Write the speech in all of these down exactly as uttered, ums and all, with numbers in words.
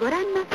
ご覧の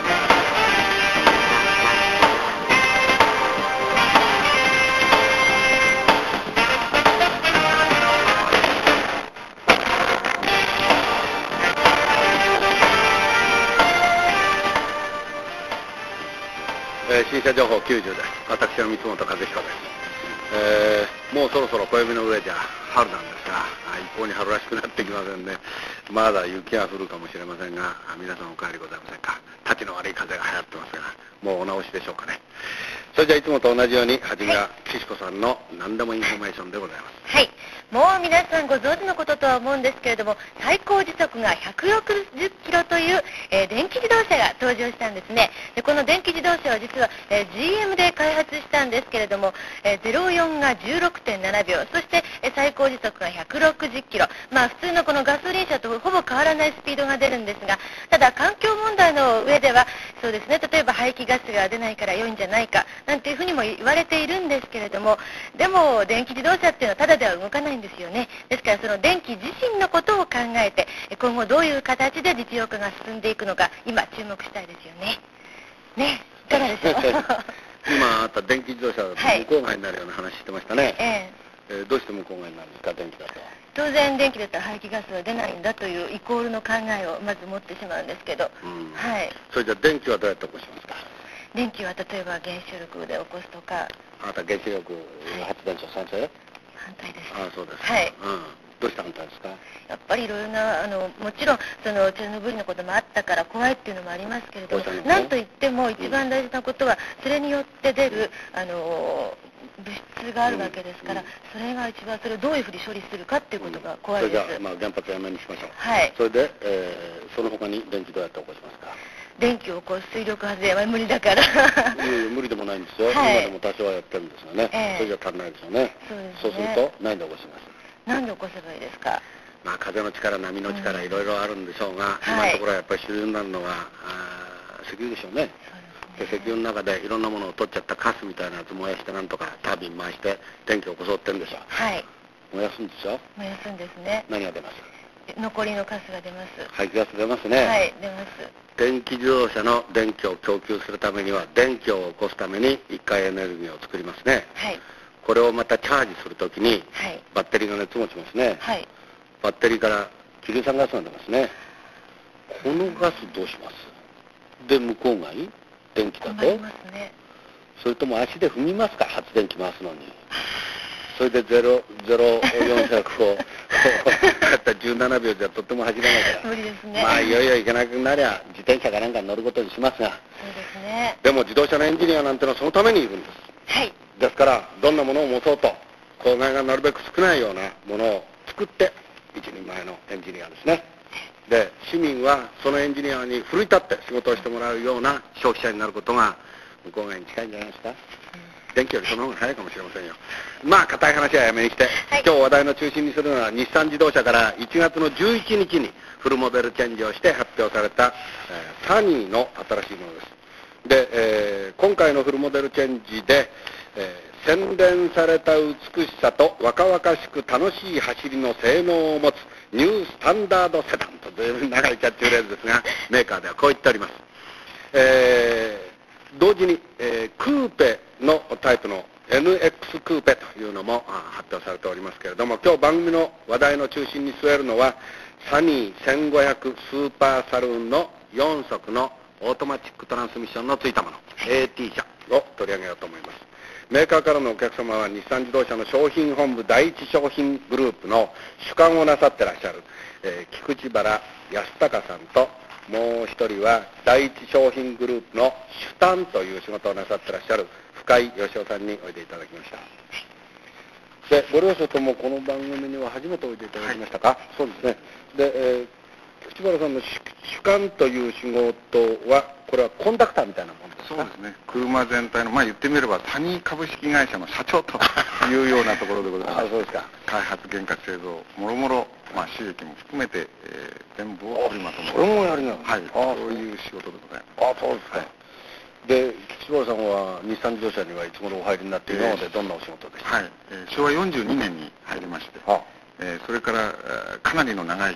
えー、新車情報きゅうじゅうです。私は三本和彦です。えー、もうそろそろ暦の上じゃ春なんですが、一向に春らしくなってきませんね。まだ雪が降るかもしれませんが、皆さんお帰りございませんか。たちの悪い風が流行ってますが、もうお直しでしょうかね。それじゃあいつもと同じように、はじめは岸子さんの何でもインフォメーションでございます。 はい、もう皆さんご存知のこととは思うんですけれども、最高時速がひゃくろくじゅっキロという、えー、電気自動車が登場したんですね。でこの電気自動車は実は、えー、ジーエム で開発したんですけれども、えー、ゼロよんがじゅうろくてんななびょう、そして、えー、最高時速がひゃくろくじゅっキロ、まあ普通のこのガソリン車とほぼ変わらないスピードが出るんですが、ただ環境問題の上ではそうですね、例えば排気ガスが出ないから良いんじゃないかなんていうふうにも言われているんですけれども、でも電気自動車っていうのはただでは動かないんですよね。ですからその電気自身のことを考えて、今後どういう形で実用化が進んでいくのか、今注目したいですよね。ね、いかがでしょう。 今あった電気自動車は向こう側になるような話してましたね。はい、えええー、どうして向こう側になるんですか、電気だと。 当然電気だったら排気ガスは出ないんだというイコールの考えをまず持ってしまうんですけど、 うん、 はい。 それじゃあ電気はどうやって起こしますか。 電気は例えば原子力で起こすとか。 あなた原子力発電所賛成、はい、 反対です。 ああ、そうです。 はい、 うん、どうして反対ですか。 やっぱりいろいろなあのもちろんそのチェルノブイリのこともあったから怖いっていうのもありますけれども、なんといっても一番大事なことは、それによって出る、あの物質があるわけですから、うんうん、それが一番それをどういうふうに処理するかっていうことが怖いです。うん、 それじゃあ、まあ、原発やめにしましょう。 はい。 それで、えー、その他に電気どうやって起こしますか。 電気を起こす水力発電は無理だから無理でもないんですよ、はい、今でも多少はやってるんですよね、えー、それじゃ足りないですよね。そうですね。そうすると何で起こします。 何で起こせばいいですか。 まあ風の力、波の力、いろいろあるんでしょうが、今のところはやっぱり主流になるのはあ石油でしょうね。で石油の中でいろんなものを取っちゃったカスみたいなやつ燃やしてなんとかタービン回して電気を起こそうってんでしょ。 はい。 燃やすんですよ。 燃やすんですね。 何が出ます。 残りのカスが出ます。 排気ガス出ますね。 はい、出ます。 電気自動車の電気を供給するためには電気を起こすために一回エネルギーを作りますね。はい。これをまたチャージするときに、はい、バッテリーが熱持ちますね。はい。バッテリーからキル酸ガスが出ますね。このガスどうします。で向こう側に電気だと困りますね。それとも足で踏みますか、発電機回すのに。それでゼロ、ゼロ、よんひゃくをやったじゅうななびょうじゃとっても走らないから無理ですね。まあいよいよ行けなくなりゃ自転車かなんかに乗ることにしますが、そうですね。でも自動車のエンジニアなんてのはそのためにいるんです。はい。ですからどんなものを持そうと公害がなるべく少ないようなものを作って一人前のエンジニアですね。で市民はそのエンジニアに奮い立って仕事をしてもらうような消費者になることが向こう側に近いんじゃないですか。電気よりその方が早いかもしれませんよ。まあ固い話はやめにして、はい、今日話題の中心にするのは日産自動車からいちがつのじゅういちにちにフルモデルチェンジをして発表された、えー、サニーの新しいものです。で、えー、今回のフルモデルチェンジで、えー、洗練された美しさと若々しく楽しい走りの性能を持つニュースタンダードセダンと随分長いキャッチフレーズですが、メーカーではこう言っております。えー同時に、えー、クーペのタイプの エヌエックス クーペというのも発表されておりますけれども、今日番組の話題の中心に据えるのはサニーせんごひゃくスーパーサルーンのよんそくのオートマチックトランスミッションのついたもの エーティー 車を取り上げようと思います。メーカーからのお客様は日産自動車の商品本部第一商品グループの主幹をなさってらっしゃる、えー、菊池原康隆さんと、もう一人は第一商品グループの主担という仕事をなさってらっしゃる深井義雄さんにおいでいただきました。でご両所ともこの番組には初めておいでいただきましたか。はい、そうですね。で、えー、菊池原さんの主幹という仕事はこれはコンダクターみたいなものですか。 そうですね。車全体の、まあ言ってみればサニー株式会社の社長というようなところでございます。あ、そうですか。開発、原価、製造、もろもろ、まあ収益も含めて、えー、全部を取りまとめる。 それもやりなの。 はい。そういう仕事でございます。 あ、そうですか。はい、で、菊池原さんは日産自動車にはいつ頃お入りになっているので、どんなお仕事でしたか。 はい。えー、しょうわよんじゅうにねんに入りまして、あえー、それから、えー、かなりの長い期間、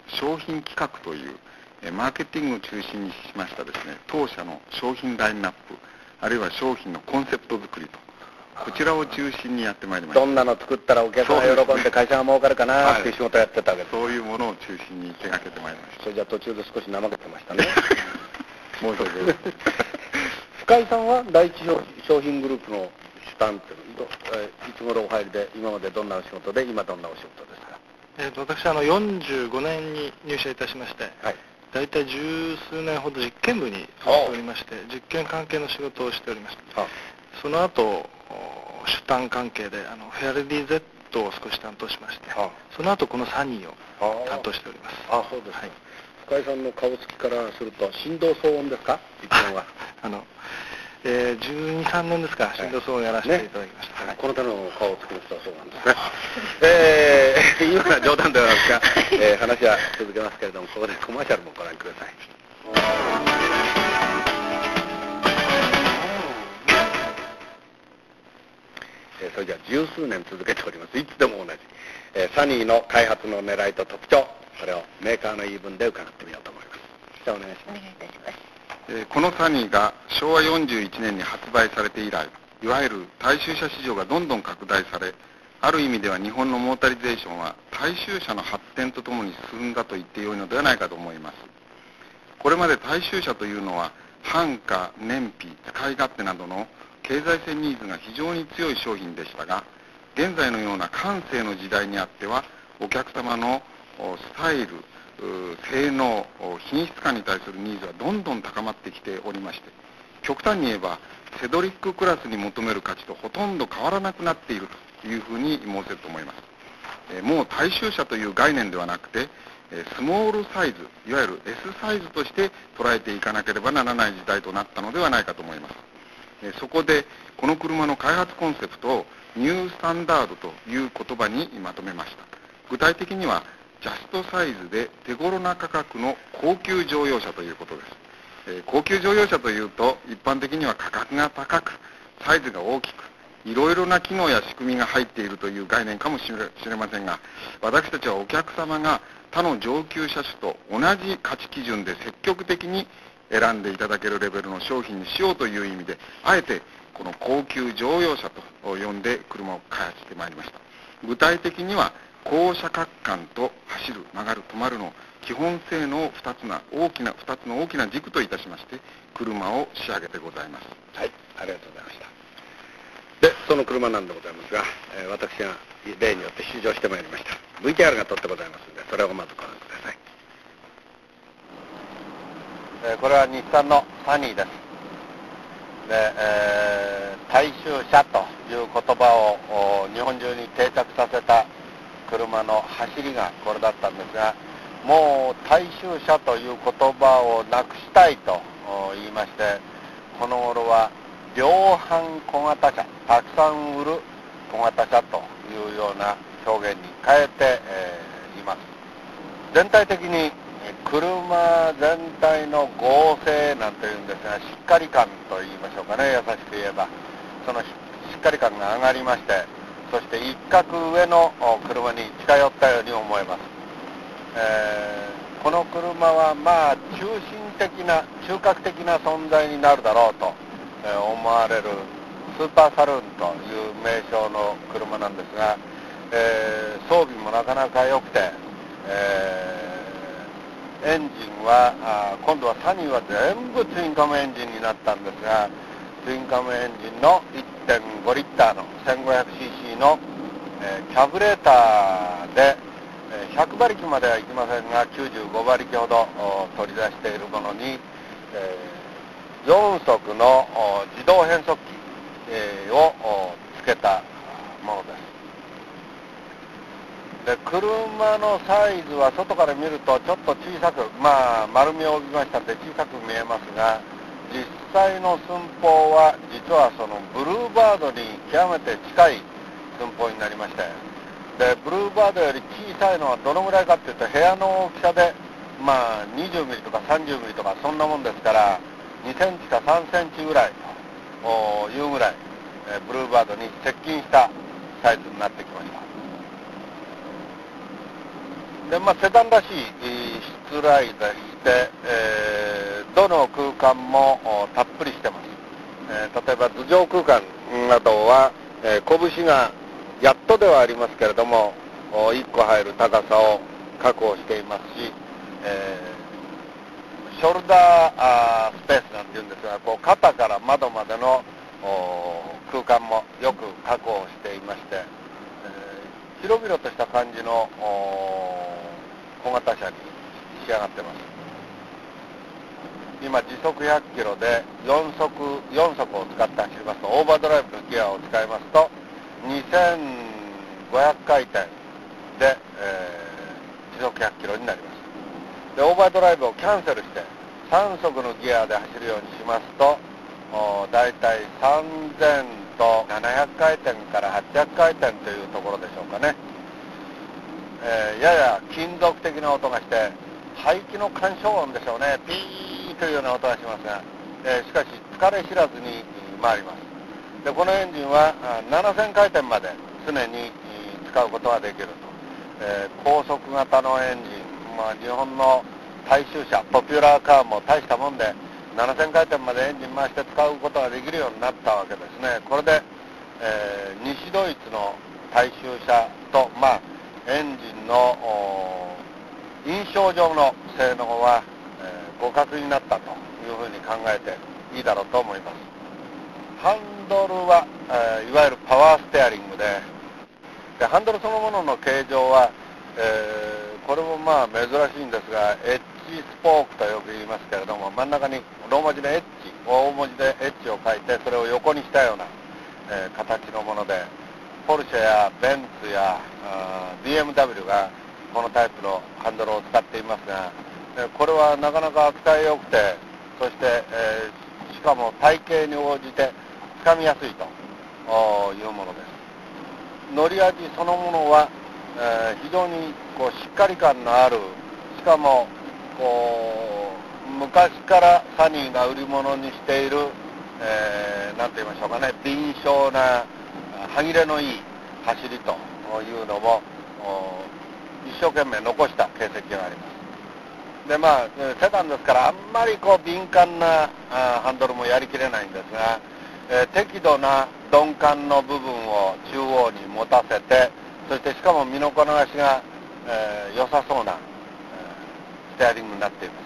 商品企画というマーケティングを中心にしましたですね、当社の商品ラインナップ、あるいは商品のコンセプト作りと、こちらを中心にやってまいりました。 どんなの作ったらお客さんが喜んで会社が儲かるかなっていう仕事をやってたわけです。 そういうものを中心に手がけてまいりました。 それじゃ途中で少し怠けてましたね。もう一つ。深井さんは第一商品グループの主担っていつ頃お入りで、今までどんなお仕事で、今どんなお仕事ですか？ えー、と私あのよんじゅうごねんに入社いたしまして、はい、大体十数年ほど実験部に勤めておりまして、実験関係の仕事をしておりました。その後主担関係であのフェアレディ Z を少し担当しまして、その後このサニーを担当しております。 あ、そうですか。はい、深井さんの顔つきからすると振動騒音ですか？一番はあのえー、じゅうに、さんねんですか、振動騒音をやらせていただきました。 ね、はい、この手の顔つきの人はそうなんですね。えー、今のは冗談ではないですが、えー、話は続けますけれども、ここでコマーシャルもご覧ください。えー、それじゃあ十数年続けております、いつでも同じ、えー、サニーの開発の狙いと特徴、これをメーカーの言い分で伺ってみようと思います。じゃあお願いします。お願いいたします。 このサニーがしょうわよんじゅういちねんに発売されて以来、いわゆる大衆車市場がどんどん拡大され、ある意味では日本のモータリゼーションは大衆車の発展とともに進んだと言ってよいのではないかと思います。これまで大衆車というのは販価、燃費、使い勝手などの経済性ニーズが非常に強い商品でしたが、現在のような閑静の時代にあっては、お客様のスタイル、性能、品質感に対するニーズはどんどん高まってきておりまして、極端に言えばセドリッククラスに求める価値とほとんど変わらなくなっているというふうに申せると思います。もう大衆車という概念ではなくて、スモールサイズ、いわゆる エス サイズとして捉えていかなければならない時代となったのではないかと思います。そこでこの車の開発コンセプトをニュースタンダードという言葉にまとめました。具体的にはジャストサイズで手頃な価格の高級乗用車ということです。えー、高級乗用車というと一般的には価格が高く、サイズが大きく、いろいろな機能や仕組みが入っているという概念かもしれませんが、私たちはお客様が他の上級車種と同じ価値基準で積極的に選んでいただけるレベルの商品にしようという意味で、あえてこの高級乗用車と呼んで車を開発してまいりました。具体的には高車格感と走る、曲がる、止まるの基本性能を2つな大きな2つの大きな軸といたしまして車を仕上げてございます。 はい、ありがとうございました。で、その車なんでございますが、えー、私が例によって試乗してまいりました。 ブイティーアール が撮ってございますので、それをまずご覧ください。えー、これは日産のサニーです。で、えー、大衆車という言葉を日本中に定着させた車の走りがこれだったんですが、もう大衆車という言葉をなくしたいと言いまして、この頃は量販小型車、たくさん売る小型車というような表現に変えて、えー、います。全体的に車全体の剛性なんていうんですが、しっかり感と言いましょうかね、優しく言えばそのしっかり感が上がりまして、そして一角上の車に近寄ったように思えます。えー、この車はまあ中心的な中核的な存在になるだろうと思われるスーパーサルーンという名称の車なんですが、えー、装備もなかなか良くて、えー、エンジンはあ今度はサニーは全部ツインカムエンジンになったんですが、ツインカムエンジンの いってんご リッターの せんごひゃくシーシー の、えー、キャブレーターでひゃくばりきまではいきませんがきゅうじゅうごばりきほど取り出しているものに、えー、よんそくの自動変速機、えー、をつけたものです。で、車のサイズは外から見るとちょっと小さく、まあ丸みを帯びましたので小さく見えますが、実際の寸法は実はそのブルーバードに極めて近い寸法になりまして、でブルーバードより小さいのはどのぐらいかっていうと、部屋の大きさでまあにじゅうミリとかさんじゅうミリとかそんなもんですから、にセンチかさんセンチぐらいというぐらい、えブルーバードに接近したサイズになってきました。 で、まあ、セダンらしい室内でして、えー、どの空間もたっぷりしてます。えー、例えば頭上空間などは、えー、拳がやっとではありますけれどもいっこ入る高さを確保していますし、えー、ショルダーあースペースなんていうんですが、こう肩から窓までの空間もよく確保していまして、えー、広々とした感じの小型車に仕上がってます。今時速ひゃっキロでよん速、よん速を使って走りますと、オーバードライブのギアを使いますとにせんごひゃくかいてんで、えー、時速ひゃっキロになります。で、オーバードライブをキャンセルしてさん速のギアで走るようにしますと、だいたいさんぜんとななひゃくかいてんからはっぴゃくかいてんというところでしょうかね。えー、やや金属的な音がして排気の干渉音でしょうね。ピーというような音がしますが、えー、しかし疲れ知らずに回ります。で、このエンジンはななせんかいてんまで常に使うことができると、えー、高速型のエンジン、まあ、日本の大衆車ポピュラーカーも大したもんでななせんかいてんまでエンジン回して使うことができるようになったわけですね。これで、えー、西ドイツの大衆車と、まあ、エンジンの印象上の性能は、えー、互角になったというふうに考えていいだろうと思います。ハンドルは、えー、いわゆるパワーステアリング で, でハンドルそのものの形状は、えー、これもまあ珍しいんですが、エッジスポークとよく言いますけれども、真ん中にローマ字でエッジ、大文字でエッジを書いてそれを横にしたような、えー、形のもので、ポルシェやベンツや ビーエムダブリュー がこのタイプのハンドルを使っていますが、これはなかなか扱いよくて、そして、えー、しかも体型に応じてつかみやすいというものです。乗り味そのものは、えー、非常にこうしっかり感のある、しかもこう昔からサニーが売り物にしている、えー、なんて言いましょうかね、敏捷な歯切れのいい走りというのも一生懸命残した形跡があります。で、まあセダンですからあんまりこう敏感なハンドルもやりきれないんですが、えー、適度な鈍感の部分を中央に持たせて、そしてしかも身のこなしが、えー、良さそうな、えー、ステアリングになっています。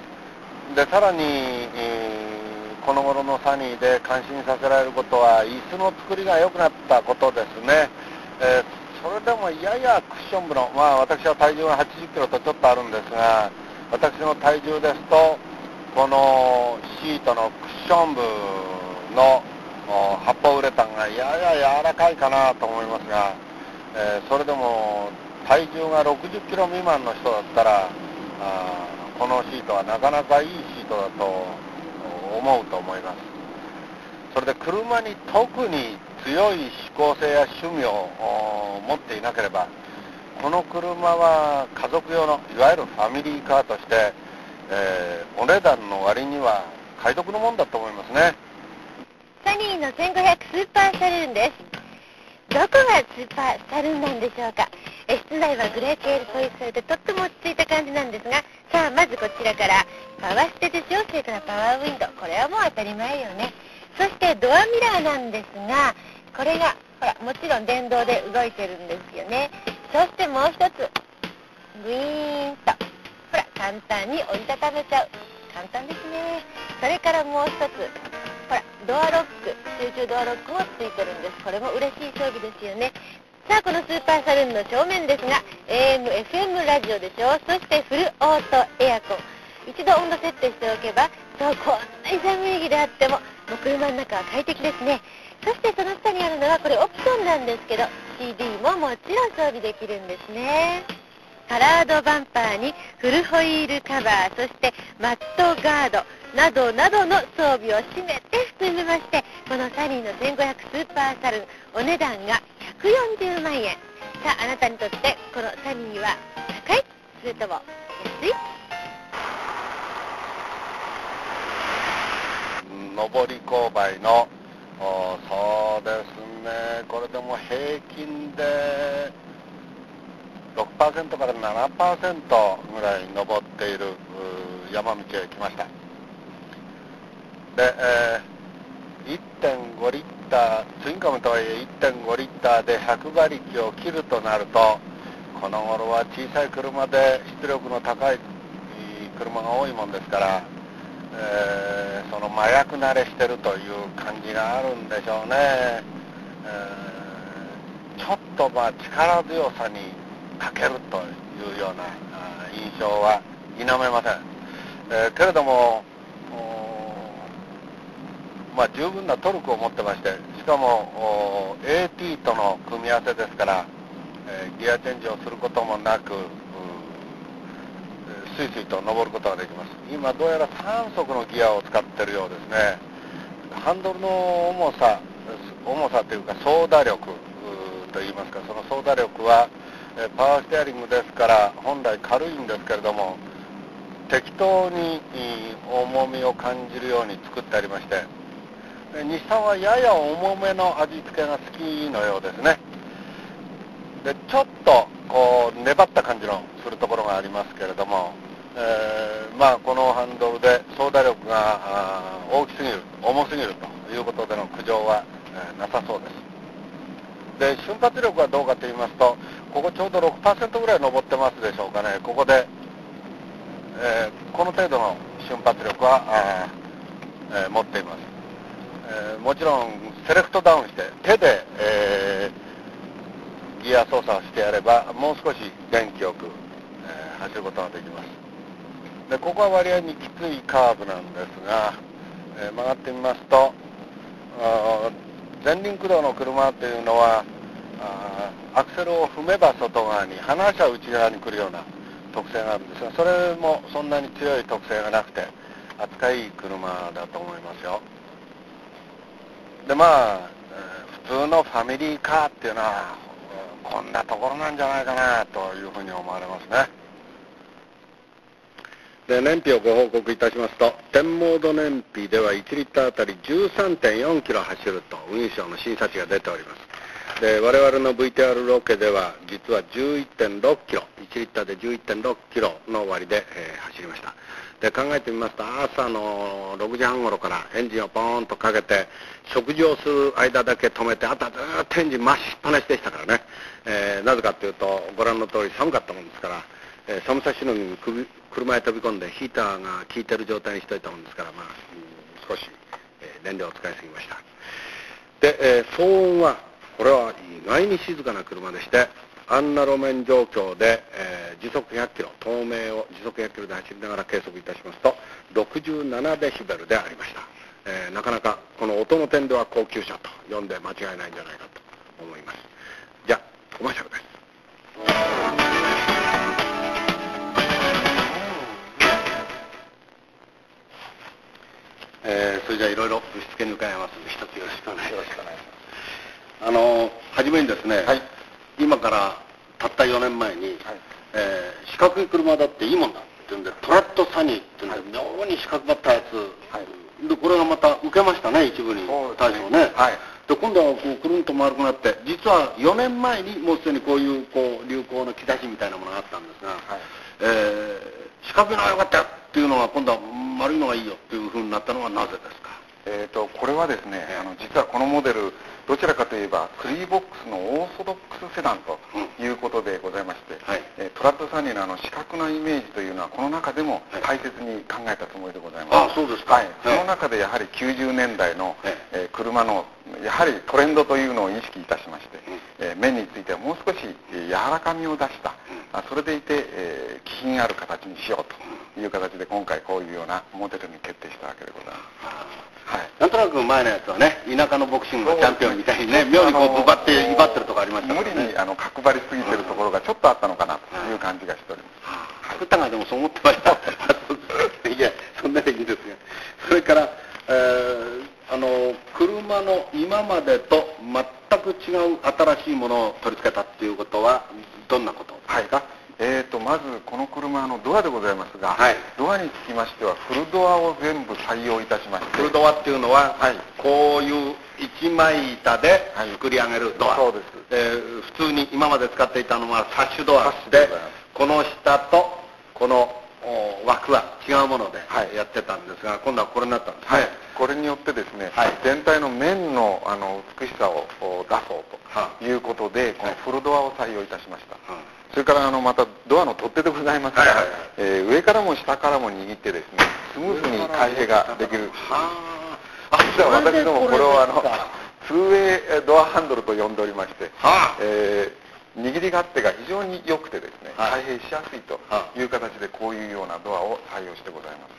で、さらに、えーこの頃のサニーで感心させられることは椅子の作りが良くなったことですね。えー、それでもややクッション部の、まあ私は体重がはちじゅっキロとちょっとあるんですが、私の体重ですとこのシートのクッション部の発泡ウレタンがやや柔らかいかなと思いますが、えー、それでも体重がろくじゅっキロ未満の人だったらあこのシートはなかなかいいシートだと思うと思います。それで車に特に強い指向性や趣味を持っていなければ、この車は家族用のいわゆるファミリーカーとして、えー、お値段の割には買い得のもんだと思いますね。 サニーのせんごひゃくスーパーサルーンです。どこがスーパーサルーンなんでしょうか。え室内はグレー系で統一されてとっても落ち着いた感じなんですが、さあまずこちらからパワーステでしょ、それからパワーウィンドウ、これはもう当たり前よね。そしてドアミラーなんですが、これがほらもちろん電動で動いてるんですよね。そしてもう一つグイーンとほら簡単に折りたためちゃう、簡単ですね。それからもう一つほらドアロック、集中ドアロックもついてるんです。これも嬉しい装備ですよね。さあこのスーパーサルーンの正面ですが エーエム、エフエム ラジオでしょ、そしてフルオートエアコン、一度温度設定しておけばそうこんなに寒い日であってももう車の中は快適ですね。そしてその下にあるのはこれオプションなんですけど シーディー ももちろん装備できるんですね。カラードバンパーにフルホイールカバー、そしてマットガードなどなどの装備を締めて含めまして、このサニーのせんごひゃくスーパーサルーンお値段がひゃくよんじゅうまんえん。さああなたにとってこのサニーは高い、それとも安い？ 上り勾配のそうですね、これでも平均でろくパーセント からななパーセント ぐらい登っている山道へ来ました。で、えー、いってんごリッター、ツインカムとはいえ いってんごリッターでひゃく馬力を切るとなると、この頃は小さい車で出力の高い車が多いもんですから、えー、その麻薬慣れしてるという感じがあるんでしょうね。えー、ちょっとまあ力強さに欠けるというような印象は否めません。えー、けれどもまあ十分なトルクを持ってまして、しかも エーティー との組み合わせですから、えー、ギアチェンジをすることもなくスイスイと登ることができます。今どうやらさん速のギアを使っているようですね。ハンドルの重さ重さというか操舵力といいますか、その操舵力はパワーステアリングですから本来軽いんですけれども、適当に重みを感じるように作ってありまして、日産はやや重めの味付けが好きのようですね。でちょっとこう粘った感じのするところがありますけれども、えー、まあこのハンドルで操舵力が大きすぎる、重すぎるということでの苦情は、えー、なさそうです。で瞬発力はどうかと言いますと、ここちょうど ろくパーセント ぐらい登ってますでしょうかね。ここで、えー、この程度の瞬発力は、えー、持っています。えー、もちろんセレクトダウンして手で、えー、ギア操作をしてやればもう少し元気よく、えー、走ることができます。でここは割合にきついカーブなんですが、えー、曲がってみますと、前輪駆動の車というのはアクセルを踏めば外側に、離しは内側に来るような特性があるんですが、それもそんなに強い特性がなくて扱いいい車だと思いますよ。でまあ普通のファミリーカーっていうのはこんなところなんじゃないかなというふうに思われますね。で燃費をご報告いたしますと、点モード燃費ではいちリッターあたり じゅうさんてんよんキロ走ると運輸省の審査値が出ております。で我々の ブイティーアール ロケでは実は じゅういってんろくキロ、いちリッターで じゅういってんろくキロの割で、えー、走りました。で考えてみますと、朝のろくじはん頃からエンジンをポーンとかけて食事をする間だけ止めて、あとはずっとエンジン回しっぱなしでしたからね。えー、なぜかというとご覧の通り寒かったもんですから、えー、寒さしのぎに首車へ飛び込んでヒーターが効いてる状態にしといたもんですから、まあ、うん、少し、えー、燃料を使いすぎました。で、えー、騒音はこれは意外に静かな車でして、あんな路面状況で、えー、時速ひゃっキロ、東名を時速ひゃっキロで走りながら計測いたしますとろくじゅうななデシベルでありました。えー、なかなかこの音の点では高級車と呼んで間違いないんじゃないかと思います。じゃあコマーシャルです。えー、それじゃあいろいろぶしつけに伺いますので、一つよろしくお願いします。あの初めにですね、はい、今からたったよねんまえに、はい、えー、四角い車だっていいもんだっていうんで、トラッドサニーっていうんで、はい、妙に四角ばったやつ、はい、でこれがまた受けましたね、一部に大将ね。はい、で今度はこうくるんと丸くなって、実はよねんまえにもうすでにこういうこう流行の兆しみたいなものがあったんですが、はい、えー、四角いのが良かったよっていうのが今度は丸いのがいいよっていうふうになったのはなぜですか？ えーとこれはですね、あの実はこのモデルどちらかといえばスリーボックスのオーソドックスセダンということでございまして、はい、えトラッドサニーのあの四角なイメージというのはこの中でも大切に考えたつもりでございます。 あ、そうですか。はい、 その中でやはりきゅうじゅうねんだいの、えー、車のやはりトレンドというのを意識いたしまして、えー、面についてはもう少し柔らかみを出した、あそれでいて、えー、気品ある形にしようという形で今回こういうようなモデルに決定したわけでございます。 はい、なんとなく前のやつはね、田舎のボクシングのチャンピオンみたいにね、妙にこうぶばって威張ってるとこありましたからね。 無理にあの角張りすぎてるところがちょっとあったのかなという感じがしております。 福田がでもそう思ってました。いや、そんなにいいですが、それから、えー、あの車の今までと全く違う新しいものを取り付けたっていうことはどんなことですか？ はい、えーとまずこの車のドアでございますが、はい、ドアにつきましてはフルドアを全部採用いたしまして、 フルドアっていうのは、はい、こういう一枚板で作り上げるドア、はい、そうです、えー、普通に今まで使っていたのはサッシュドアで、この下とこの枠は違うものでやってたんですが、はい、今度はこれになったんですね。はい、 これによってですね、はい、全体の面のあの美しさを出そうということで、はい、このフルドアを採用いたしました。はい、それからあのまたドアの取っ手でございますが、はいはいはい、えー、上からも下からも握ってですね、スムーズに開閉ができる。実は私どもこれをあのツーウェイドアハンドルと呼んでおりまして、はあ、えー握り勝手が非常に良くてですね、開閉しやすいという形でこういうようなドアを採用してございます。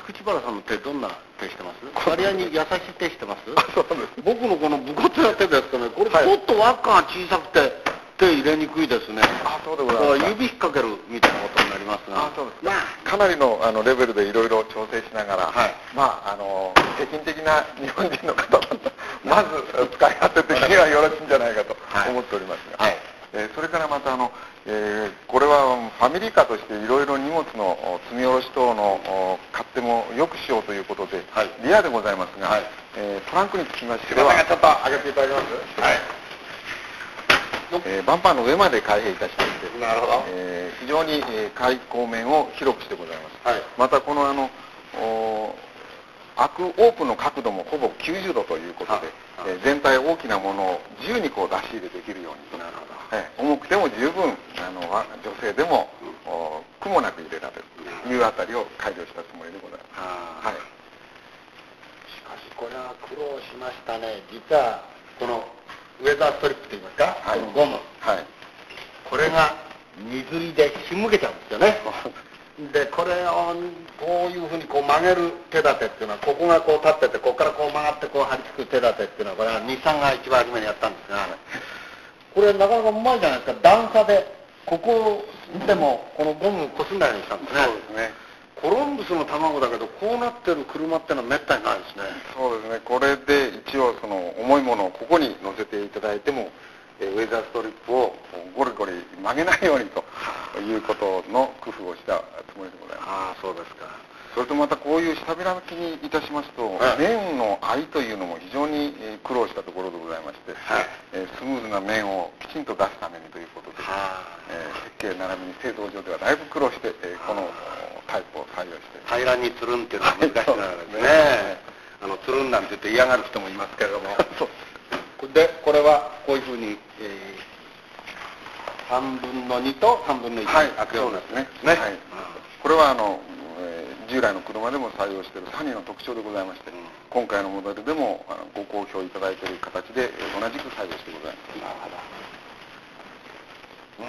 菊池原さんの手どんな手してます？割合に優しい手してます？そうです。僕のこの武骨な手ですとね、これちょっと輪っかが小さくて手入れにくいですね。あ、そうでございますか。指引っ掛けるみたいなことになりますが、あ、そうですか。 かなりのあのレベルでいろいろ調整しながら、はい、まああの平均的な日本人の方だとまず使い勝手的にはよろしいんじゃないかと思っておりますが。はい、えー、それからまたあの、えー、これはファミリーカーとしていろいろ荷物の積み下ろし等の勝手もよくしようということで、はい、リアでございますが、はい、えー、トランクにつきましては、 ちょっと上げていただけます？はい、 えー、バンパーの上まで開閉いたしまして、なるほど、えー、非常に、えー、開口面を広くしてございます。はい、またこのあの開くオープンの角度もほぼきゅうじゅうどということで、えー、全体大きなものを自由にこう出し入れできるように、なるほど、えー、重くても十分あの女性でも、うん、苦もなく入れられるというあたりを改良したつもりでございます。はい、 しかしこれは苦労しましたね。実はこのウェザーストリップといいますか、はい、このゴム、はい、これが水りでひむけちゃうんですよね。でこれをこういうふうにこう曲げる手立てっていうのは、ここがこう立ってて、ここからこう曲がってこう張り付く手立てっていうのは、これは日産が一番初めにやったんですが、これなかなかうまいじゃないですか。段差でここでもこのゴムこすんないようにしたんですね。そうですね。コロンブスの卵だけどこうなってる車ってのはめったにないですね。 そうですね。これで一応その重いものをここに乗せていただいても、ウェザーストリップをゴリゴリ曲げないようにということの工夫をしたつもりでございます。 ああ、そうですか。 それとまたこういう下開きにいたしますと、はい、面の合いというのも非常に苦労したところでございまして、はい、えー、スムーズな面をきちんと出すためにということで、はい、えー、設計並びに製造上ではだいぶ苦労して、えー、このタイプを採用して、 平らにつるんっていうのは難しいながらですね。ね、あのつるんなんて言って嫌がる人もいますけれどもそうで、これはこういうふうに、えー、さんぶんのにとさんぶんのいちに開くようなですね。 はい、はい、これはあの、えー、従来の車でも採用しているサニーの特徴でございまして、うん、今回のモデルでもあのご好評いただいている形で、えー、同じく採用してございます。なるほど。うん、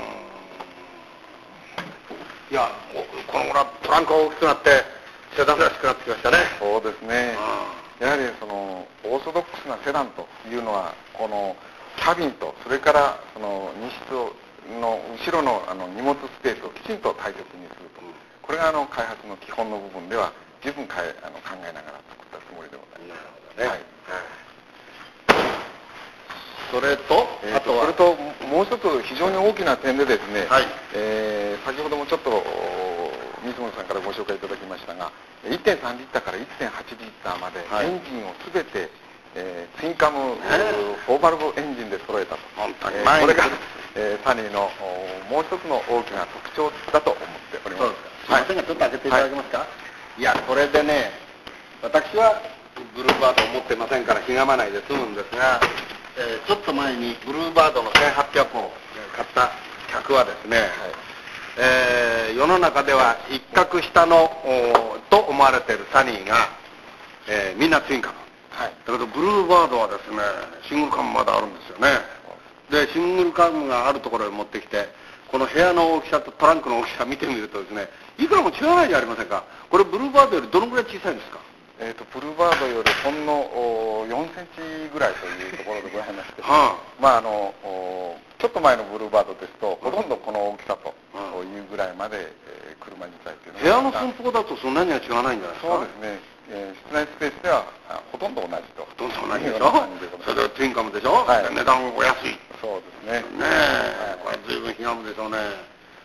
いや、このぐらいトランクが大きくなってセダンらしくなってきましたね。 そうですね。やはりそのオーソドックスなセダンというのは、このキャビンとそれからその荷室の後ろのあの荷物スペースをきちんと大切にすると、これがあの開発の基本の部分では十分かえあの考えながら作ったつもりでございます。なるほどね。はい。 それと、 えー、とそれともう一つ非常に大きな点でですね、はい、えー、先ほどもちょっと水本さんからご紹介いただきましたが、いってんさんリッターから いってんはちリッターまでエンジンを全て、えー、ツインカムフォーバルブエンジンで揃えたと、本当に、えー、これが、えー、サニーのもう一つの大きな特徴だと思っております。 すいませんが、ちょっと開けていただけますか。はい、いや、これでね、私はブルーバードを持ってませんからひがまないで済むんですが、えー、ちょっと前にブルーバードのせんはっぴゃくを買った客はですね、はい、えー、世の中では一角下のと思われているサニーが、えー、みんなツインカム、はい、だけどブルーバードはですね、シングルカムまだあるんですよね。でシングルカムがあるところへ持ってきて、この部屋の大きさとトランクの大きさ見てみるとですね、いくらも違わないじゃありませんか。これブルーバードよりどのぐらい小さいんですか。 えーとブルーバードよりほんのよんセンチぐらいというところでございまして、はあ、まああのちょっと前のブルーバードですと、ほとんどこの大きさというぐらいまで、えー、車自体というのは部屋の寸法だとそんなには違わないんじゃないですか。 そうですね、えー、室内スペースではほとんど同じと。 ほとんど同じでしょ。それでツインカムでしょ、はい、値段お安い。 そうですね。 ねえ、はい、これ随分ひがむでしょうね。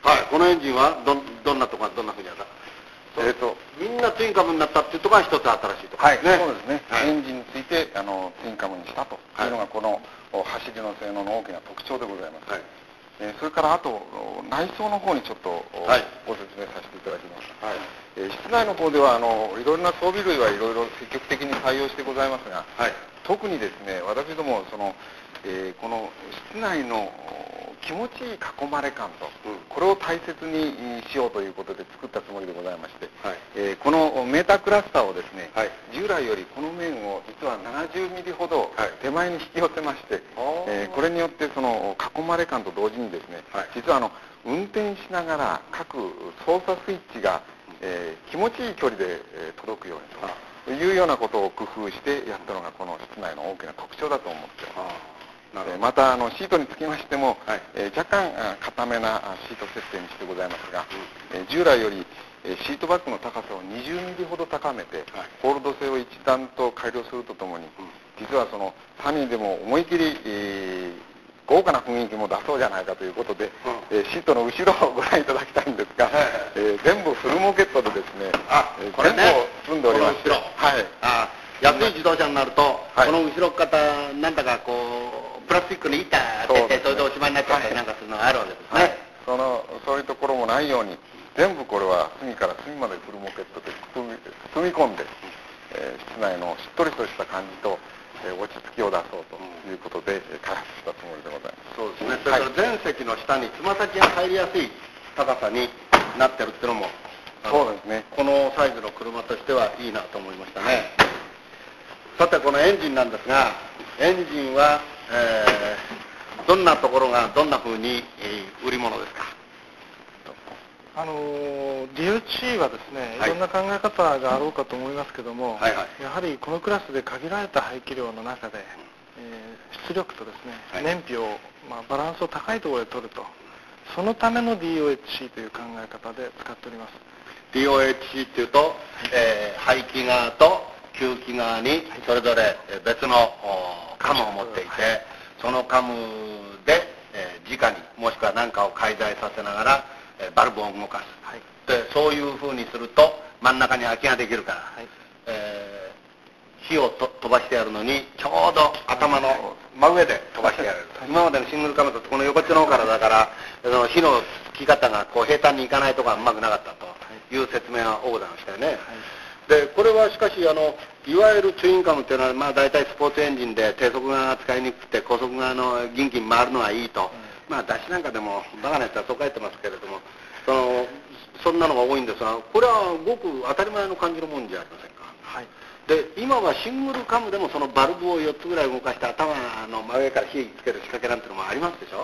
はい、このエンジンはどどんなところがどんなふうにあった？えーと、みんなツインカムになったっていうところが一つ新しいところですね。 はい、そうですね、はい、エンジンについてあのツインカムにしたというのがこの走りの性能の大きな特徴でございます。はい、えー、それからあと内装の方にちょっと、はい、ご説明させていただきます。はい、えー、室内の方ではあのいろいろな装備類はいろいろ積極的に採用してございますが、はい、特にですね、私どもその、えー、この室内の気持ちいい囲まれ感と、うん、これを大切にしようということで作ったつもりでございまして、はい、えー、このメータークラスターをですね、はい、従来よりこの面を実はななじゅうミリほど手前に引き寄せまして、はい、えー、これによってその囲まれ感と同時にですね、はい、実はあの運転しながら各操作スイッチが、えー、気持ちいい距離で、えー、届くようにというようなことを工夫してやったのがこの室内の大きな特徴だと思っています。またあのシートにつきましても、はい、えー、若干固めなシート設定にしてございますが、うん、えー、従来よりシートバッグの高さをにじゅうミリほど高めて、はい、ホールド性を一段と改良するとともに、うん、実はそのサニーでも思い切り、えー、豪華な雰囲気も出そうじゃないかということで、うん、えー、シートの後ろをご覧いただきたいんですが、はい、えー、全部フルモケットでですね、 あ、 えー、 これね、 全部を積んでおりまして、はい、 あ、安い自動車になると、はい、この後ろ方なんだかこうプラスチックに板当てて、それでおしまいになっちゃったりなんかするのがあるわけですね。はい、 そのそういうところもないように全部これは隅から隅までフルモケットで包み包み込んで、えー、室内のしっとりとした感じと、えー、落ち着きを出そうということで、うん、開発したつもりでございます。 そうですね。それから全席の下につま先が入りやすい高さになってるっていうのも、 そうですね。 このサイズの車としてはいいなと思いましたね。さてこのエンジンなんですが、エンジンは、えー、どんなところがどんなふうに、えー、売り物ですか？ あの ディーエイチイー はですね、いろんな考え方があろうかと思いますけども、はいはい、やはりこのクラスで限られた排気量の中で、えー、出力とですね、はい、燃費を、まあ、バランスを高いところで取ると、そのための ディーオーエイチシー という考え方で使っております。 ディーオーエイチシー っていうと、えー、排気側と吸気側にそれぞれ別のカムを持っていて、そのカムで、えー、直にもしくは何かを介在させながら、えー、バルブを動かす、はい、でそういうふうにすると真ん中に空きができるから、はい、えー、火をと飛ばしてやるのにちょうど頭の真上で飛ばしてやれる、はい、今までのシングルカムだとこの横っちょの方からだからその火のつき方がこう平坦にいかないところがうまくなかったという説明はございましたよね。はい、でこれはしかしあのいわゆるツインカムっていうのは、まあ、大体スポーツエンジンで低速側が使いにくくて高速側のギンギン回るのはいいと、うん、まあ雑誌なんかでもバカなやつはそう書いてますけれども、そのそんなのが多いんですが、これはごく当たり前の感じのもんじゃありませんか。はい、で今はシングルカムでもそのバルブをよっつぐらい動かして頭の真上から火つける仕掛けなんていうのもありますでしょ。はい、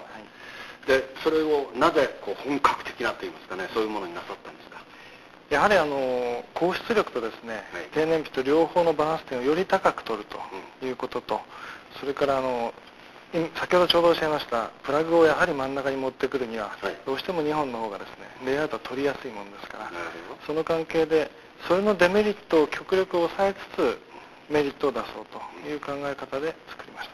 でそれをなぜこう本格的なといいますかね、そういうものになさったんですか。 やはりあの高出力とですね、はい、低燃費と両方のバランス点をより高く取るということと、うん、それからあの先ほどちょうどおっしゃいましたプラグをやはり真ん中に持ってくるには、はい、どうしてもにほんの方がですねレイアウトは取りやすいものですから、その関係でそれのデメリットを極力抑えつつメリットを出そうという考え方で作りました。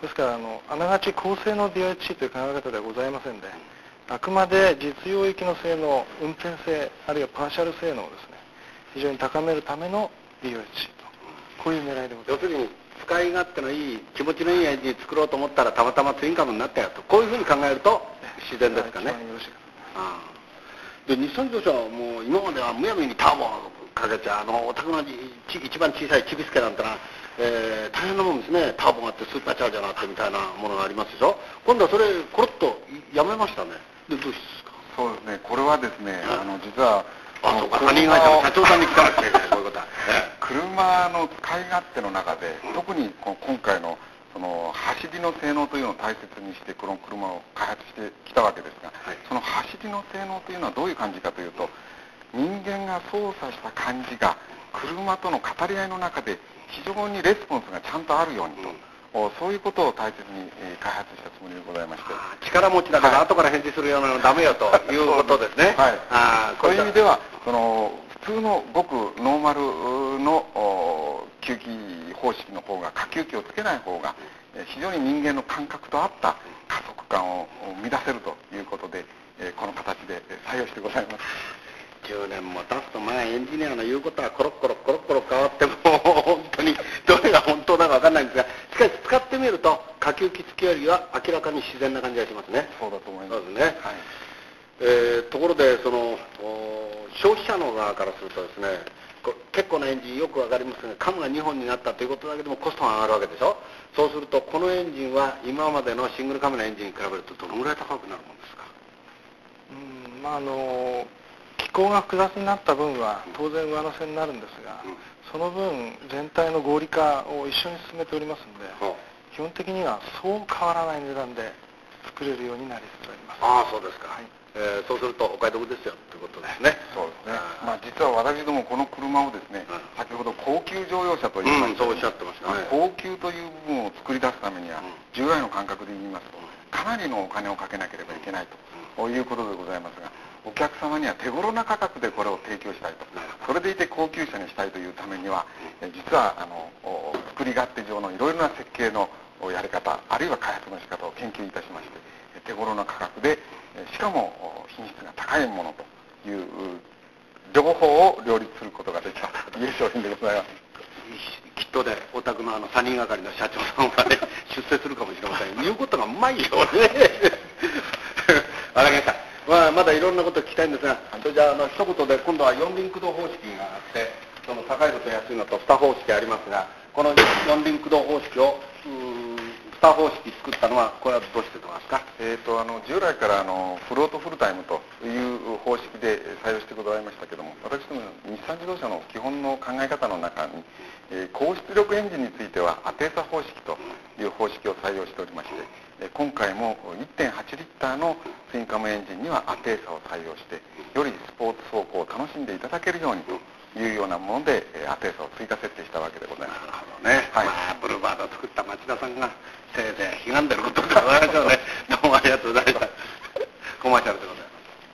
ですからあのあながち高性能 ディーオーエイチシー という考え方ではございませんで、あくまで実用域の性能、運転性、あるいはパーシャル性能をですね、非常に高めるための ディーオーエイチシー と、こういう狙いでございます。 要するに、使い勝手のいい、気持ちのいいエンジン作ろうと思ったら、たまたまツインカムになったよと、こういうふうに考えると自然ですかね。一番よろしいかと思います。で、日産自動車はもう、今まではむやみにターボをかけちゃ、あの、お宅の一番小さいチビスケなんてのは、えー、大変なもんですね。ターボがあって、スーパーチャージャーがあってみたいなものがありますでしょ。今度はそれ、コロッとやめましたね。でどうですか。 そうですね、これはですね、あの実はあそうか、他人会社の社長さんに聞かなくちゃいけない、こういうことは。 車の使い勝手の中で、うん、特にこの今回のその走りの性能というのを大切にしてこの車を開発してきたわけですが、はい、その走りの性能というのはどういう感じかというと、人間が操作した感じが車との語り合いの中で非常にレスポンスがちゃんとあるようにと。うん、そういうことを大切に開発したつもりでございまして、 力持ちだから後から返事するようなのダメよということですね。 はい、あそういう意味ではその普通のごくノーマルの吸気方式の方が、下吸気をつけない方が非常に人間の感覚と合った加速感を生み出せるということで、 えー、この形で採用してございます。 じゅうねんも経つと、まあエンジニアの言うことはコロッコロコロッコロ変わっても本当にどれが本当だか分かんないんですが、しかし使ってみると下級機付きよりは明らかに自然な感じがしますね。 そうだと思います。 そうですね。はい。えー、ところでその消費者の側からするとですね、結構なエンジンよく分かりますが、カムがにほんになったということだけでもコストが上がるわけでしょ。そうするとこのエンジンは今までのシングルカムのエンジンに比べるとどのぐらい高くなるもんですか。 うん、まああの気候が複雑になった分は当然上乗せになるんですが、うん、その分全体の合理化を一緒に進めておりますので、うん、基本的にはそう変わらない値段で作れるようになりつつあります。 ああ、そうですか。はい。えー、そうするとお買い得ですよということですね。 そうですね。まあ実は私どもこの車をですね、うん、先ほど高級乗用車と言いました、 うん、そうおっしゃってましたね。 高級という部分を作り出すためには、うん、従来の感覚で言いますとかなりのお金をかけなければいけないということでございますが、お客様には手頃な価格でこれを提供したいと、それでいて高級車にしたいというためには、実はあの作り勝手上のいろいろな設計のやり方、あるいは開発の仕方を研究いたしまして、手頃な価格でしかも品質が高いものという両方を両立することができたという商品でございます。 きっとでお宅のあのさんにんがかりの社長さんはね出世するかもしれません。言うことがうまいよね。わかりました。まあ、まだいろんなこと聞きたいんですが、それじゃあ、あの一言で今度はよんリンクド方式があって、その高いのと安いのとスタ方式ありますが、このよんリンクド方式をスタ方式作ったのはこれはどうしてですか。 えーとあの従来からあのフロートフルタイムという方式で採用してございましたけども、私ども日産自動車の基本の考え方の中に、えー、高出力エンジンについてはアテーサ方式という方式を採用しておりまして、今回も いってんはちリッターのツインカムエンジンにはアテーサを採用して、よりスポーツ走行を楽しんでいただけるようにというようなものでアテーサを追加設定したわけでございます。 なるほどね。はい。まあ、ブルーバードを作った町田さんがせいぜい悲んでることがございましょうね。どうもありがとうございました。コマーシャルでございます。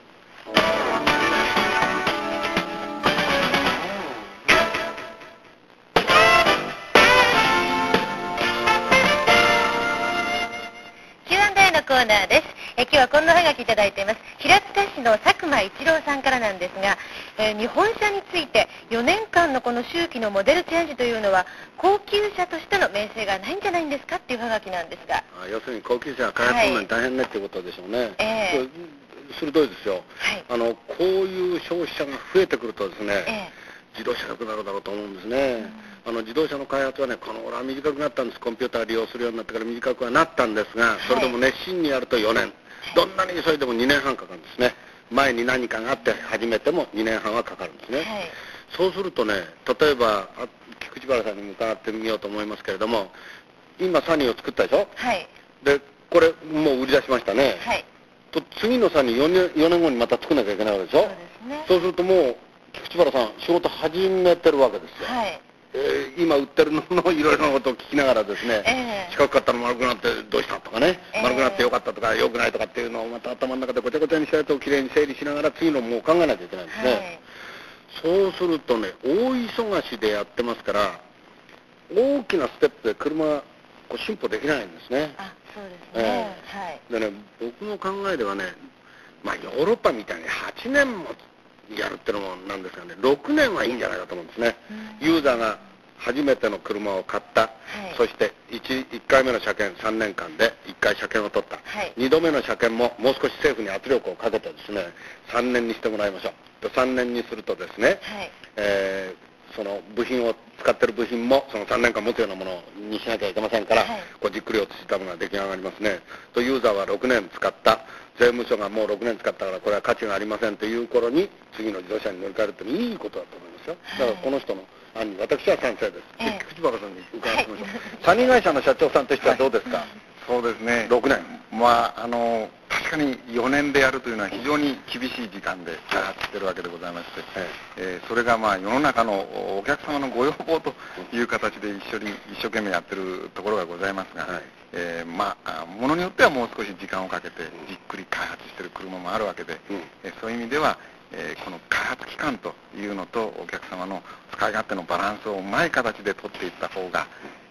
コーナーです。え今日はこんなおはがきいただいています。平塚市の佐久間一郎さんからなんですが、えー、日本車についてよねんかんのこの周期のモデルチェンジというのは高級車としての名声がないんじゃないんですかっていうおはがきなんですが、 あ、要するに高級車が開発するのに大変ねっていうことでしょうね。はい、えー、鋭いですよ。はい、あのこういう消費者が増えてくるとですね、えー、自動車良くなるだろうと思うんですね。うん、あの自動車の開発はね、この頃は短くなったんです。コンピューター利用するようになってから短くはなったんですが、それでも熱心にやるとよねん、はい、どんなに急いでもにねんはんかかるんですね。前に何かがあって始めてもにねんはんはかかるんですね。はい、そうするとね、例えば菊池原さんにも伺ってみようと思いますけれども、今サニーを作ったでしょ。はい、でこれもう売り出しましたね。はい、と次のサニーよねん、よねんごにまた作らなきゃいけないわけでしょ。そうですね。そうするともう菊池原さん仕事始めてるわけですよ。はい、えー、今売ってるののいろいろなことを聞きながらですね、えー、四角かったの丸くなってどうしたとかね、えー、丸くなってよかったとかよくないとかっていうのをまた頭の中でごちゃごちゃにしたやつをきれいに整理しながら次のもう考えなきゃいけないんですね。はい、そうするとね、大忙しでやってますから大きなステップで車がこう進歩できないんですね。あ、そうですね。えー、はい。でね、僕の考えではね、まあヨーロッパみたいにはちねんもやるってのもなんですがね、ろくねんはいいんじゃないかと思うんですね。ユーザーが初めての車を買った、はい、そして 1, いっかいめの車検さんねんかんでいっかい車検を取った、はい、にどめの車検ももう少し政府に圧力をかけてですねさんねんにしてもらいましょう。さんねんにするとですね、はい、えー、その部品を使ってる部品もそのさんねんかん持つようなものにしなきゃいけませんから、はい、こうじっくり落ちたものが出来上がりますね。とユーザーはろくねん使った、税務署がもうろくねん使ったからこれは価値がありませんという頃に次の自動車に乗り換えるっていいことだと思いますよ。だからこの人の案に私は賛成です。えー、菊池原さんに伺ってみましょう。はい、サニー会社の社長さんとしてはどうですか。はい、 そうですね。 ろくねん。 まああの確かによねんでやるというのは非常に厳しい時間で開発しているわけでございまして、はい、えー、それがまあ世の中のお客様のご要望という形で一緒に一生懸命やってるところがございますが、はい、えー、まあものによってはもう少し時間をかけてじっくり開発している車もあるわけで、うん、えー、そういう意味ではえー、この開発期間というのとお客様の使い勝手のバランスをうまい形で取っていった方が、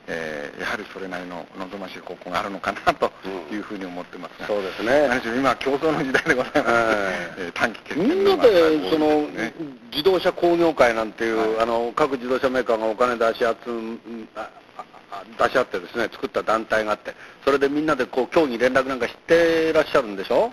えー、やはりそれなりの望ましい方向があるのかなというふうに思ってますが、 そうですね。 何しろ今は競争の時代でございます、えー、短期決みんなでその自動車工業会なんていう、はい、あの各自動車メーカーがお金出し合つ出し合ってですね作った団体があって、それでみんなでこう協議連絡なんかしてらっしゃるんでしょ、はい、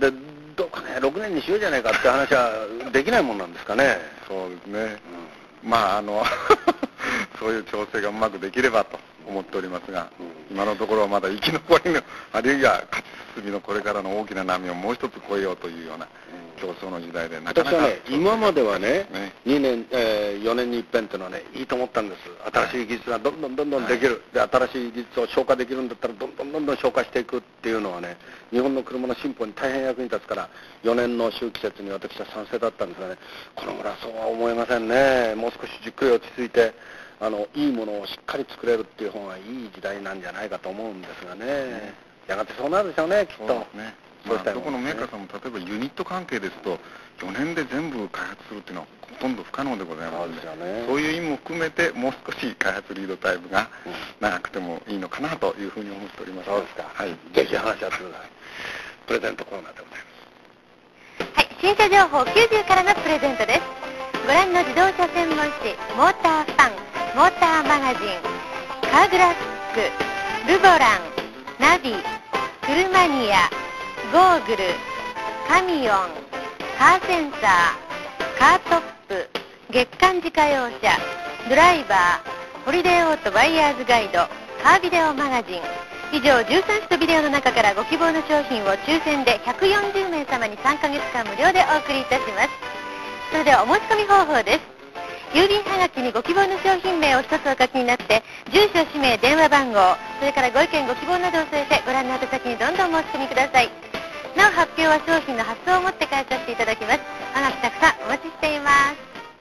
でどうかねろくねんにしようじゃないかって話はできないもんなんですかね。 そうですね、うん、まああのそういう調整がうまくできればと思っておりますが、うん、今のところはまだ生き残りのあるいは勝ち進みのこれからの大きな波をもう一つ越えようというような競争の時代で、なかなか私はね今まではね、ねにねん、えー、よねんに一遍っていうのはねいいと思ったんです。新しい技術がどんどんどんどんできる、はい、で新しい技術を消化できるんだったらどんどんどんどん消化していくっていうのはね、日本の車の進歩に大変役に立つから、よねんの周期節に私は賛成だったんですがね、この頃はそうは思えませんね。もう少しじっくり落ち着いて、あのいいものをしっかり作れるっていう方がいい時代なんじゃないかと思うんですがね、うん、やがてそうなるでしょうね、きっと。そうですね。 まあ、どこのメーカーさんも例えばユニット関係ですとよねんで全部開発するっていうのはほとんど不可能でございますので、そうですよね、そういう意味も含めてもう少し開発リードタイムが長くてもいいのかなというふうに思っております。 そうですか、はい、ぜひ話し合ってください。プレゼントコーナーでございます。はい、新車情報きゅうじゅうからのプレゼントです。ご覧の自動車専門誌モーターファン、モーターマガジン、カーグラフィック、ルボラン、ナビ、クルマニア、ゴーグル、カミオン、カーセンサー、カートップ、月間自家用車、ドライバー、ホリデーオートバイヤーズガイド、カービデオマガジン、以上じゅうさんしとビデオの中からご希望の商品を抽選でひゃくよんじゅうめいさまにさんかげつかん無料でお送りいたします。それではお申し込み方法です。郵便はがきにご希望の商品名を一つお書きになって、住所、氏名、電話番号、それからご意見ご希望などを添えてご覧の宛先にどんどんお申し込みください。なお発表は商品の発送をもって返させていただきます。はがきたくさんお待ちしています。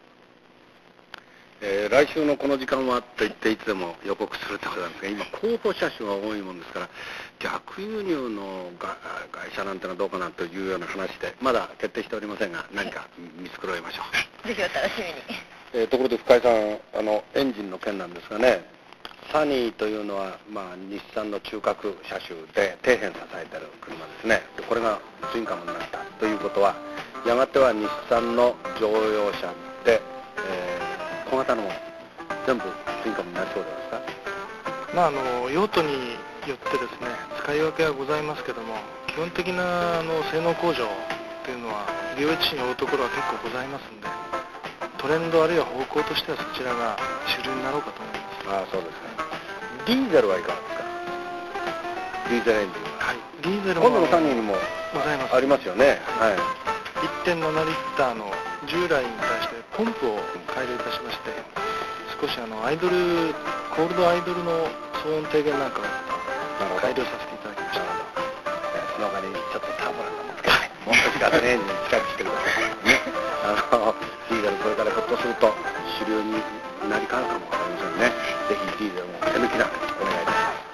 えー、来週のこの時間はと言っていつでも予告するところなんですが、今候補車種が多いもんですから、逆輸入のが会社なんてのはどうかなというような話でまだ決定しておりませんが、何か見繕いましょう。ぜひお楽しみに。 えー、ところで深井さん、あのエンジンの件なんですがね、サニーというのは、まあ、日産の中核車種で底辺支えてる車ですね。でこれがツインカムになったということは、やがては日産の乗用車で、えー、小型のもの全部ツインカムになりそうですか。 まあ、あの用途によってですね使い分けはございますけども、基本的なあの性能向上というのは利用地に負うところは結構ございますんで、トレンドあるいは方向としてはそちらが主流になろうかと思います。 ああ、そうですね。ディーゼルはいかがですか。ディーゼルエンジンは。 はい、ディーゼルも今度のサニーにもございます。 ありますよね。はい。 いってんななリッターの従来に対してポンプを改良いたしまして、少しあのアイドルコールドアイドルの騒音低減なんかを改良させていただきました。 その他にちょっとターボなんかもつけて、もう少しガソリンエンジン近くしてくださいね。あのディーゼルこれからひょっとすると主流になりかねるかもわかりませんね。ぜひディーゼルも手抜きなくお願いいたします。